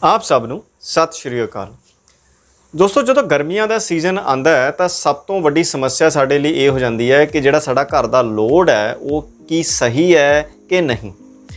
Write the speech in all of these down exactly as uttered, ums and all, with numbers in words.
आप सब नूं सत श्री अकाल। दोस्तों, जो गर्मियां का सीजन आता है तो सब तो वड्डी समस्या साडे लई ये हो जाती है कि जिहड़ा साडा घर का लोड है वो की सही है कि नहीं।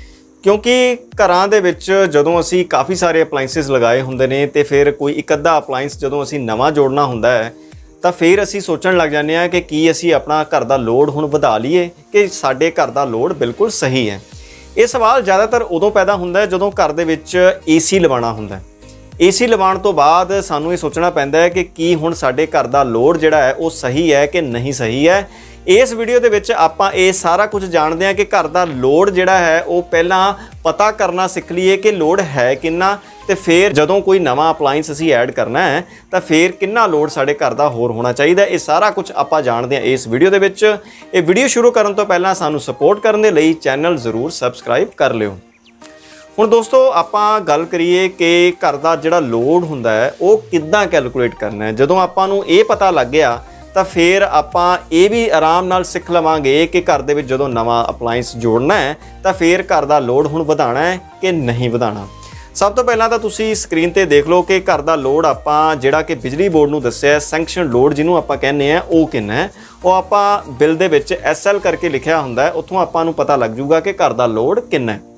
क्योंकि घरां दे विच जदों असीं काफ़ी सारे अपलाइंसिस लगाए हुंदे ने ते फिर कोई एक अद्धा अपलाइंस जदों असीं नवां जोड़ना हुंदा है तो फिर असीं सोचण लग जांदे आ कि की असीं अपना घर का लोड हुण वधा लईए कि साडे घर का लोड बिल्कुल सही है। ये सवाल ज़्यादातर उदों पैदा होंदा है जदों घर दे विच ए सी लवाना हुंदा है। ए सी लवाउण तो बाद सानूं ये सोचना पैंदा है कि की हुण साडे घर का लोड जिहड़ा है वो सही है कि नहीं सही है। इस वीडियो दे विच आपां ये सारा कुछ जानते हैं कि घर का लोड जिहड़ा है वो पहलां पता करना सीख लीए कि लोड है किन्ना, ते फिर जदों कोई नवां अपलाइंस असीं ऐड करना है तो फिर किन्ना लोड साडे घर का होर होना चाहिए। ये सारा कुछ आपां जानते हैं इस वीडियो दे विच। ये वीडियो शुरू करन तो पहलां सानूं सपोर्ट करन दे लई चैनल जरूर सबसक्राइब कर लिओ। हुण दोस्तों, आपां गल करिए कि घर का जिहड़ा लोड हुंदा है वो किद्दां कैलकुलेट करना है। जदों आपां नूं ये पता लग गया तो फिर आपां ये भी आराम नाल सिख लवांगे कि घर दे विच जदों नवां अपलाइंस जोड़ना है तो फिर घर का लोड हुण वधाना है कि नहीं वधाना। सब तो पहलां तां तुसीं स्क्रीन ते देख लो कि घर का लोड आपां जिहड़ा कि बिजली बोर्ड नूं दस्सिआ सैंक्शन लोड जिन्हों आपां कहने आ वो किन्ना है। वो आपां बिल दे विच एस एल करके लिखिआ हुंदा है, उत्थों आपां नूं पता लग जूगा कि घर का लोड किन्ना है।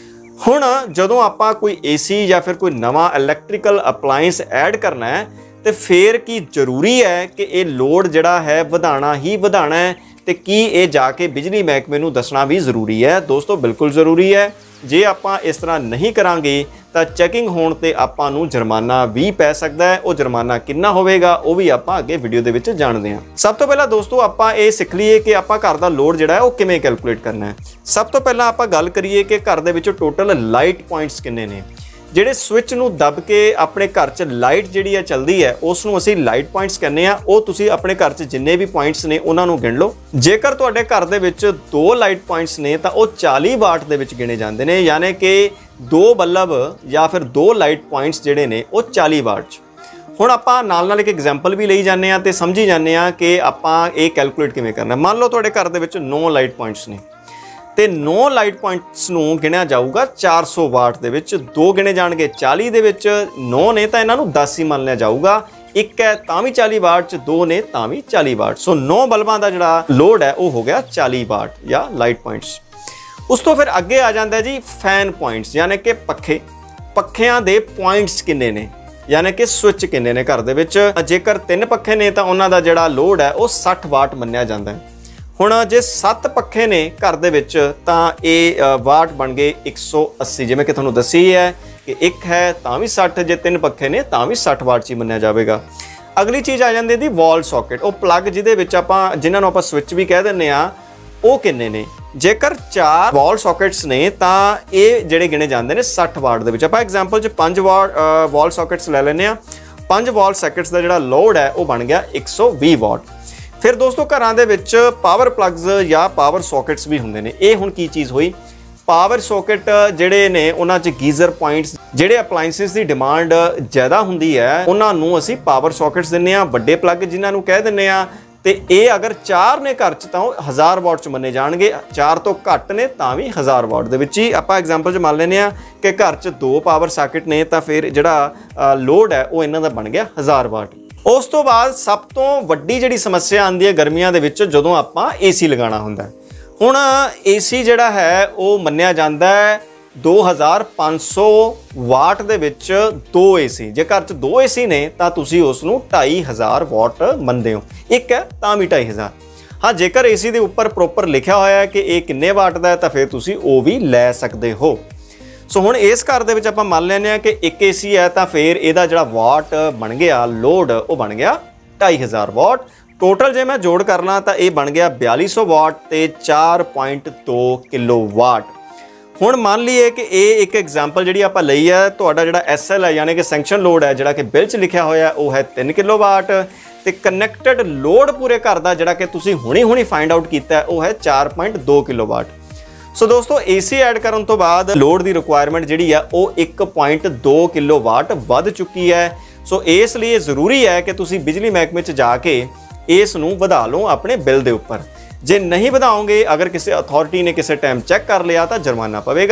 हुण जदों आपां कोई ए सी या फिर कोई नवां इलैक्ट्रिकल अपलाइंस ऐड करना है तो फिर की जरूरी है कि ये लोड जिहड़ा है वधाना ही वधाना है, तो की ये जाके बिजली महकमे नूं दसना भी जरूरी है। दोस्तों, बिल्कुल जरूरी है। जे आपां इस तरह नहीं करांगे तो चैकिंग होण ते आपां नूं जुर्माना भी पै सकदा है। वो जुर्माना कितना होवेगा वो भी आपां अगे वीडियो दे विच जाणदे हां। सब तो पहला दोस्तों आपां ये सीख लीए कि आपां घर का लोड जिहड़ा है वो किवें कैलकुलेट करना है। सब तो पहला आपां गल करिए कि घर दे विच टोटल लाइट पॉइंट्स किन्ने ने। ਜਿਹੜੇ स्विच ਨੂੰ दब के अपने घर च लाइट ਜਿਹੜੀ ਹੈ ਚੱਲਦੀ ਹੈ ਉਸ ਨੂੰ ਅਸੀਂ ਲਾਈਟ ਪੁਆਇੰਟਸ ਕਹਿੰਦੇ ਆ। ਉਹ ਤੁਸੀਂ ਆਪਣੇ ਘਰ 'ਚ ਜਿੰਨੇ ਵੀ ਪੁਆਇੰਟਸ ਨੇ ਉਹਨਾਂ ਨੂੰ ਗਿਣ ਲਓ। ਜੇਕਰ ਤੁਹਾਡੇ ਘਰ ਦੇ ਵਿੱਚ ਦੋ ਲਾਈਟ ਪੁਆਇੰਟਸ ਨੇ ਤਾਂ ਉਹ ਚਾਲੀ ਵਾਟ ਦੇ ਵਿੱਚ ਗਿਣੇ ਜਾਂਦੇ ਨੇ, ਯਾਨੀ ਕਿ ਦੋ ਬੱਲਬ ਜਾਂ ਫਿਰ ਦੋ ਲਾਈਟ ਪੁਆਇੰਟਸ ਜਿਹੜੇ ਨੇ ਉਹ ਚਾਲੀ ਵਾਟ 'ਚ। ਹੁਣ ਆਪਾਂ ਨਾਲ ਨਾਲ ਇੱਕ ਐਗਜ਼ਾਮਪਲ ਵੀ ਲਈ ਜਾਂਦੇ ਆ ਤੇ ਸਮਝੀ ਜਾਂਦੇ ਆ ਕਿ ਆਪਾਂ ਇਹ ਕੈਲਕੂਲੇਟ ਕਿਵੇਂ ਕਰਨਾ। ਮੰਨ ਲਓ ਤੁਹਾਡੇ ਘਰ ਦੇ ਵਿੱਚ ਨੌ ਲਾਈਟ ਪੁਆਇੰਟਸ ਨੇ ਤੇ नौ लाइट पॉइंट्स नूं गिणिया जाऊगा चार सौ वाट दे विच, दो गिणे जाणगे चाली दे विच, नौ ने तां इन्हां नूं दस ही मान लिया जाऊगा, एक है तां भी चाली वाट च, दो ने तां भी चाली वाट। सो नौ बल्बां दा जिहड़ा लोड है वो हो गया चाली वाट या लाइट पॉइंट्स। उस तो फिर अगे आ जांदा है जी फैन पॉइंट्स, यानी कि पखे। पखियां दे पॉइंट्स किन्ने ने, यानी कि स्विच किन्ने ने घर दे विच। जेकर तीन पखे ने तां उन्हां दा जिहड़ा लोड है वो साठ वाट मन्निया जांदा है। हुण जे सत्त पखे ने घर दे विच तां ये वाट बन गए एक सौ अस्सी, जिवें कि तुहानूं दस्सी है कि एक है तां भी सठ, जे तीन पखे ने तां भी सठ वाट च मन्निया जाएगा। अगली चीज़ आ जाती है वॉल सॉकेट, वो प्लग जिहदे विच आपां जिन्हां नूं आपां स्विच भी कह दिंदे आ, वो किन्ने ने। जेकर चार वॉल सॉकेट्स ने तां ये जिहड़े गिणे जांदे ने सठ वाट दे विच। आपां एग्जाम्पल च पंज वाट वॉल सॉकेट्स लै लैंदे आ। पंज वॉल सॉकेट्स का जिहड़ा लोड है वो बन गया एक सौ भी वाट। फिर दोस्तों घरां दे विच पावर प्लग्स या पावर सॉकेट्स भी हुंदे ने। ये हुण की चीज़ हुई, पावर सॉकेट जिहड़े ने उन्हां च गीज़र पॉइंट्स जिहड़े अपलाइंसिस की डिमांड ज़्यादा हुंदी है उन्हां नूं असीं पावर सॉकेट्स दिंदे आ। वड्डे प्लग जिन्हां नूं कह दिंदे आ, ते ये अगर चार ने घर च तां हज़ार वाट च मन्ने जाणगे, चार तो घट ने तां भी हज़ार वाट दे विच ही। आपां एग्जाम्पल च मान लैंदे आ कि घर च दो पावर सॉकेट ने तां फिर जिहड़ा लोड है वो इन्हां दा बन गया हज़ार वाट। उस तो बाद सब तो वड्डी जिहड़ी समस्या आती है गर्मियां दे विच जदों आपां ए सी लगाना हुंदा है। हुण ए सी जिहड़ा है वो मन्निया जांदा है दो हज़ार पाँच सौ वाट दे विच दो ए सी। जे घर च दो ए सी ने तां तुसीं उस नूं ढाई हज़ार वाट मनदे हो, एक है तां भी ढाई हज़ार। हाँ, जेकर ए सी दे उपर प्रोपर लिखिया होया है कि ये किन्ने वाट दा है तां फिर तुसीं वो भी लै सकदे हो। सो हुण इस घर दे विच आपां मान लैंदे आ कि एक ए सी है तां फिर इहदा जिहड़ा वाट बन गया लोड वो बन गया ढाई हज़ार वाट। टोटल जे मैं जोड़ करना तो यह बन गया बयाली सौ वाट ते चार पॉइंट दो किलो वाट। हुण मान लीए कि ये एक एग्जाम्पल जिहड़ी आपां लई है, तुहाडा जिहड़ा एस एल है यानी कि सैंक्शन लोड है जिहड़ा कि बिल च लिखिया होया वो है तीन किलो वाट, ते कनैक्टेड लोड पूरे घर का जिहड़ा कि तुसीं हुणी हुणी फाइंड आउट कीता है वो है चार पॉइंट दो किलो वाट। सो दोस्तों ए सी ऐड करन तो बाद लोड की रिक्वायरमेंट जिहड़ी है वो एक पॉइंट दो किलो वाट वध चुकी है। सो इसलिए जरूरी है कि तुसीं बिजली महकमे च जाके इस नूं वधा लो अपने बिल दे उपर। जे नहीं वधाओगे, अगर किसी अथॉरिटी ने किसी टाइम चैक कर लिया तो जुर्माना पवेगा।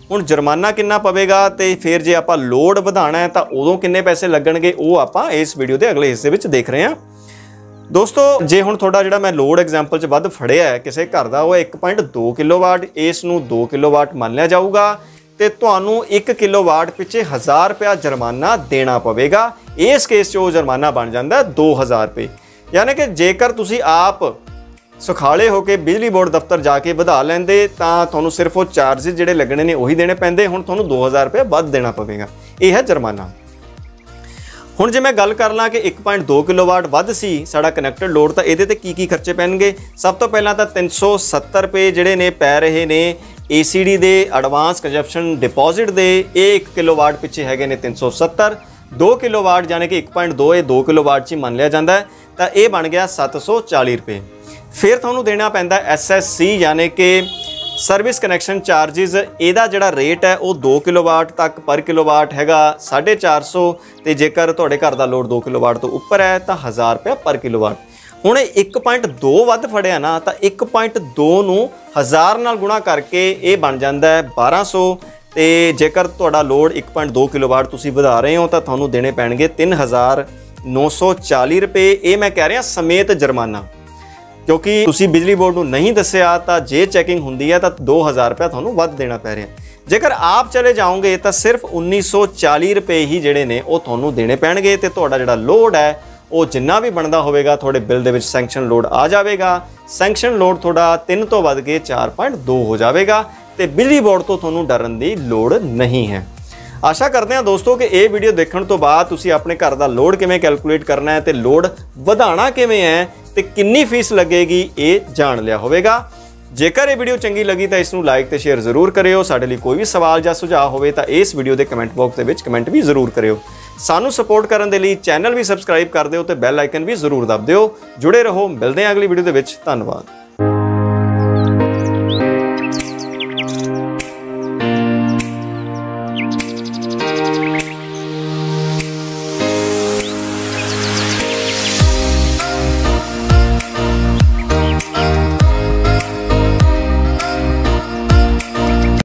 ਹੁਣ जुर्माना कितना पवेगा तो फिर जे आपां लोड वधाना है तो उदों किन्ने पैसे लगणगे वो आपां इस वीडियो के अगले हिस्से विच देख रहे हैं। दोस्तों जे हुण तुहाडा जिहड़ा मैं लोड एग्जाम्पल च वध फड़िया है किसी घर का वो एक पॉइंट दो किलोवाट, इस नूं दो किलोवाट मान लिया जाऊगा तो तुहानूं एक किलोवाट पिछे हज़ार रुपया जुर्माना देना पवेगा। इस केस वो जुर्माना बन जाता है दो हज़ार रुपये। यानी कि जेकर तुसी आप सुखाले होकर बिजली बोर्ड दफ्तर जाके वधा लेंदे तां तुहानूं सिर्फ वो चार्जिस जिहड़े लगने ने उही देने पैंदे, हुण तुहानूं दो हज़ार रुपया वध देना पवेगा। यह है जुर्माना। हुण जे मैं गल कर ਲਾਂ कि एक पॉइंट दो किलोवाट वध सी साडा कनैक्टेड लोड तां इहदे ते की की खर्चे पैणगे। सब तो पहलां तां तीन सौ सत्तर रुपये जिहड़े ने पै रहे ने ए सी डी दे एडवांस कंजप्शन डिपॉजिट दे, ये एक किलोवाट पिछे हैगे ने तीन सौ सत्तर, दो किलोवाट यानी कि एक पॉइंट दो ये दो किलोवाट च मान लिया जाता है तो यह बन गया सत्त सौ चाली रुपये। फिर तुहानूं देना पैंदा एस एस सी यानी कि सर्विस कनैक्शन चार्जिस। इहदा जिहड़ा रेट है वो दो किलोवाट तक पर किलोवाट हैगा साढ़े चार सौ, तो जेकर तुहाडे घर का लोड दो किलोवाट तो उपर है तो हज़ार रुपया पर किलोवाट। हुण एक पॉइंट दो वध फड़िया ना तो एक पॉइंट दो नूं हज़ार नाल गुणा करके ये बन जाता है बारह सौ, तो जेकर तुहाडा लोड एक पॉइंट दो किलोवाट तुसीं वधा रहे हो तो तुहानूं देने पैणगे तीन हज़ार नौ सौ चाली रुपये। ये मैं कह रहा समेत जुर्माना, क्योंकि तुसी बिजली बोर्ड नूं नहीं दस्सिया तो जे चैकिंग हुंदी है तो दो हज़ार रुपया तुहानूं वध देना पै रहा। जेकर आप चले जाओगे तो सिर्फ उन्नीस सौ चाली रुपये ही जिहड़े ने वो तुहानूं देने पैणगे ते तुहाडा जिहड़ा लोड है वो जिन्ना भी बनता होवेगा तुहाडे बिल दे विच सैंक्शन लोड आ जाएगा। सैंक्शन लोड तुहाडा तीन तो वध के चार पॉइंट दो हो जाएगा तो बिजली बोर्ड तो तुहानूं डरन दी लोड़ नहीं है। आशा करते हैं दोस्तों कि ये वीडियो देखने तो बाद तुसी अपने घर का लोड किवें कैलकुलेट करना है तो लोड वधाना किवें है तो कितनी फीस लगेगी ये जान लिया होवेगा। जेकर ये वीडियो चंगी लगी तो इसनूं लाइक तो शेयर जरूर करियो। साडे लई कोई भी सवाल या सुझाव होवे तो इस वीडियो के कमेंट बॉक्स के विच कमेंट भी जरूर करियो। सानू सपोर्ट करने के लिए चैनल भी सबसक्राइब कर दिओ ते बैल आइकन भी जरूर दब दिओ। जुड़े रहो, मिलते हैं अगली वीडियो के विच। धन्यवाद।